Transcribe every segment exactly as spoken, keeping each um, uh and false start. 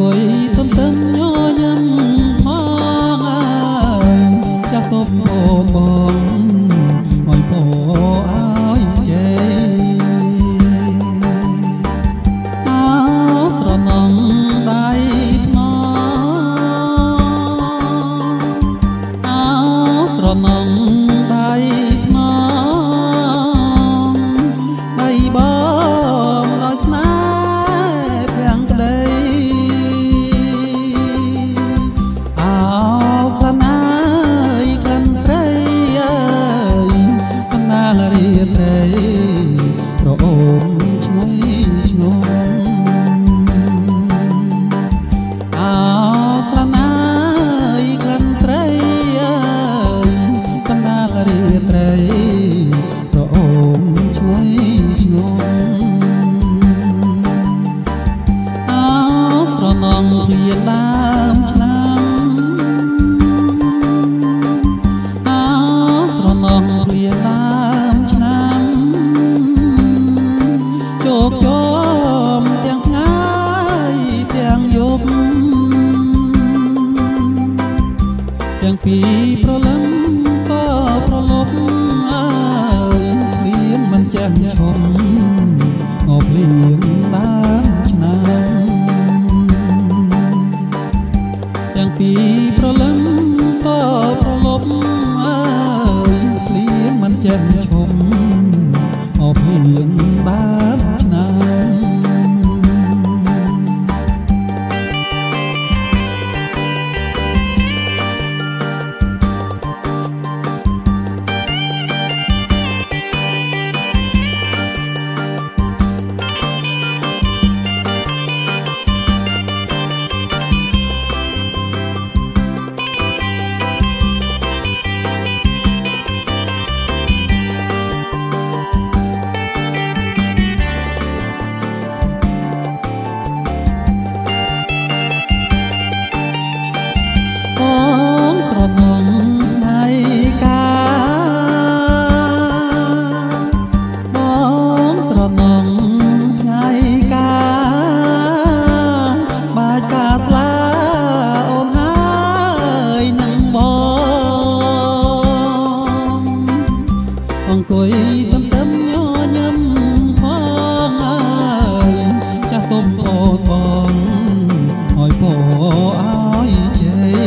អង្គុយទន្ទឹមញញឹមផងអើយចាស់ទុំអូនបងឲ្យពោឲ្យជ័យអោស្រណំដៃថ្នអោស្រណំដៃថ្នដៃបងឲ្យស្នេហ៍ទាំងពីប្រលឹមក៏ប្រលប់អើយភ្លៀងមិនចេះឈប់អបភ្លៀងដើមឆ្នាំទាំងពីប្រលឹមក៏ប្រលប់អើយភ្លៀងមិនចេះឈប់អបភ្លៀងដើមឆ្នាំស្រណំថ្ងៃកាបងស្រណំថ្ងៃកាបាច់កាស្លាអូនហើយនឹងបងអង្គុយទន្ទឹមញញឹមផងអើយចាស់ទុំអូនបងឲ្យពោឲ្យជ័យ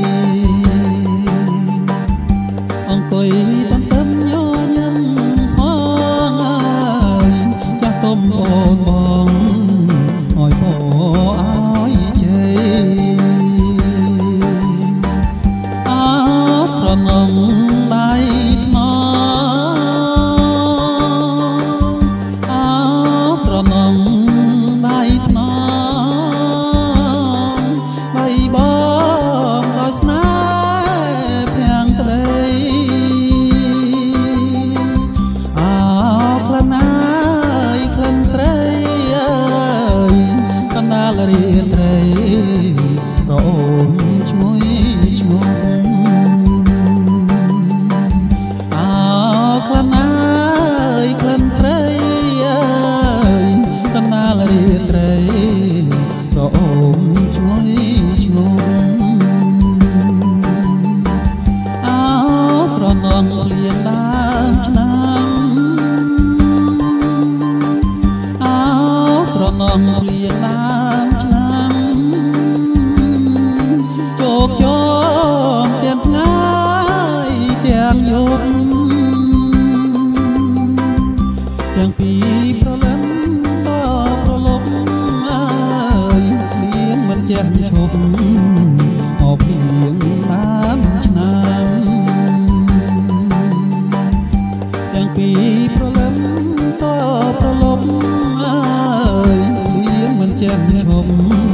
អង្គុយទន្ទឹមញញឹមផងអើយចាស់ទុំអូនបងឲ្យពោឲ្យជ័យអោស្រណំដៃថ្នអោស្រណំដៃថ្នបីបងដោយស្នេហ៍រាត្រីរអូមឈ្ងុយឈ្ងុំអោក្លិនអើយក្លិនស្រីអើយកណ្ដាលរាត្រីរអូមឈ្ងុយឈ្ងុំអោស្រណំភ្លៀងដើមឆ្នាំអោស្រណំភ្លៀងដើមជោគជមទាំងថ្ងៃទាំងយប់ទាំងពីប្រលឹមក៏ប្រលប់អើយភ្លៀងមិនចេះឈប់អបភ្លៀងដើមឆ្នាំទាំងពីប្រលឹមក៏ប្រលប់អើយភ្លៀងមិនចេះឈប់